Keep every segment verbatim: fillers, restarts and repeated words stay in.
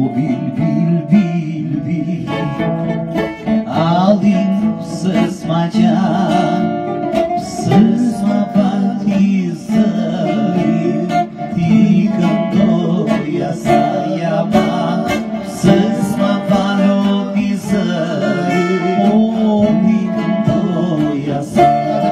bil, bil, bil, bil Alim să-ți magea Să-ți mă bantizări Ticăndoia sa iama Să-ți mă valonizări O, ticăndoia sa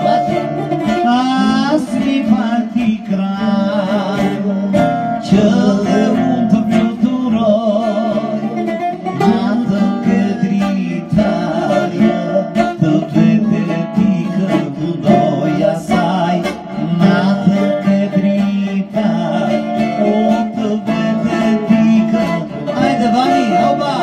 Asmi paticrai Ce-le umpă viuturoi Nată cădritaia Tot vede pică budoia sai Nată cădritaia O, tot vede pică Haide, Vani, oba!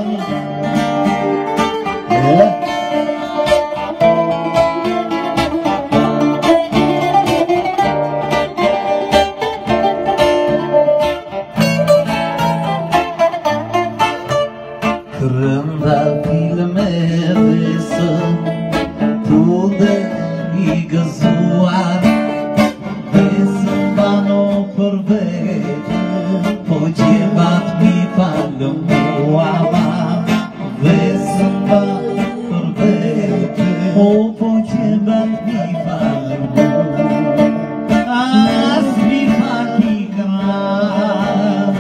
Кръмда пилме веса, туда и газуар, веса вано първете, почеват ми палямуава, веса вано първете, о, почеват ми палямуава, аз ми патикам,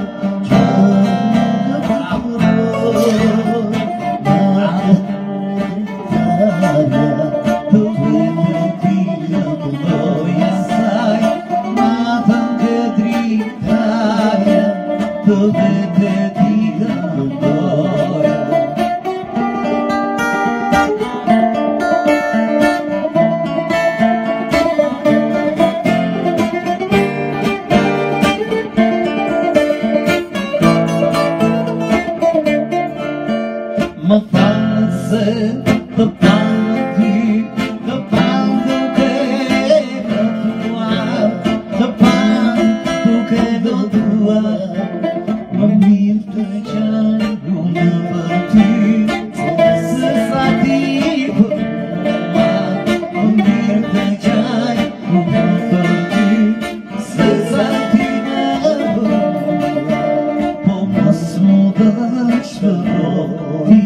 Mă față pe panti, pe pantu că do tua, pe pantu că do tua, mă mirtă ce-ai bună băti, să sativă mă, mă mirtă ce-ai bună băti, să sativă mă, pomos mu dăși văroti.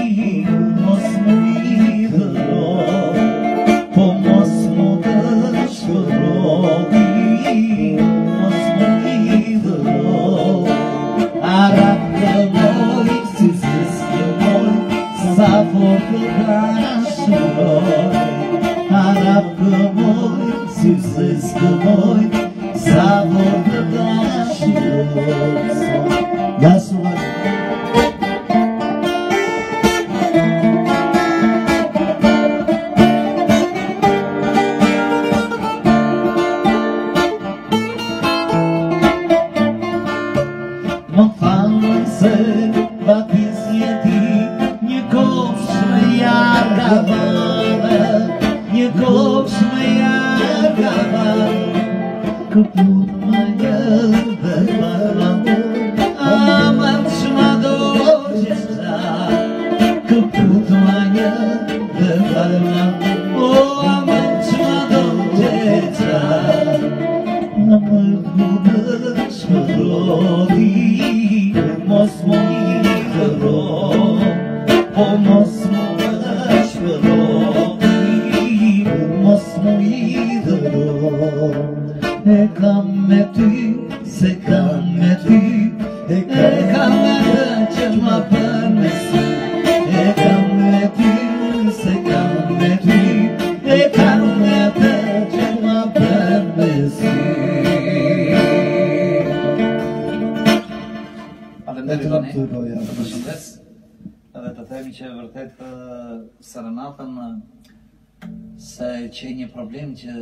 Să ce ne problem ce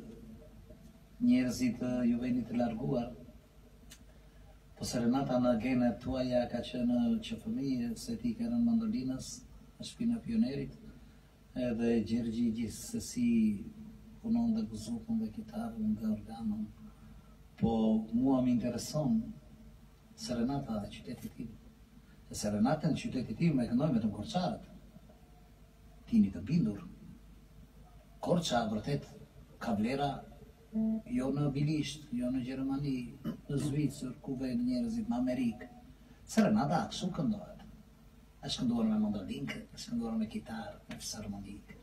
njerzit ju veni të larguar. Po serenata në gene tuaja ka qenë që fëmijë se ti kanë në mandolinës, në shpina pionerit, edhe Gjergji gjithsesi punon dhe gëzukun dhe kitarën dhe organën. Po mua më intereson serenata e qytetit tim. E serenatën në qytetit tim e këndojmë vetëm korçarët. Tini të bindur. Korça vërtet ka vlera jo në Bilisht, jo në Gjermani, në Zvicër, ku vjen njerëzit, në Amerikë. Serenata kështu këndohet. Është kënduar me mandolinkë, është kënduar me kitarë, me fisarmonikë.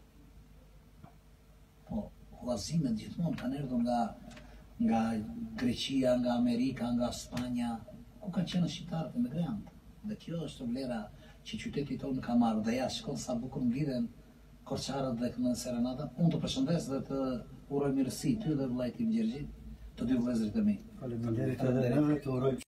Po, huazimet gjithmonë kanë erdhur nga nga Greqia, nga Amerika, nga Spanja, ku kanë qenë shqiptarët emigrantë. Dhe kjo është vlera që qyteti tonë ka marrë. Dhe ja, shkon sa bukur mblidhen Korçarët dhe këndojnë serenata. Unë të përshëndes dhe të uroj mirësi ty dhe vllajt tim Gjergji, të dy vëllezërit e mi. Faleminderit edhe neve, të uroj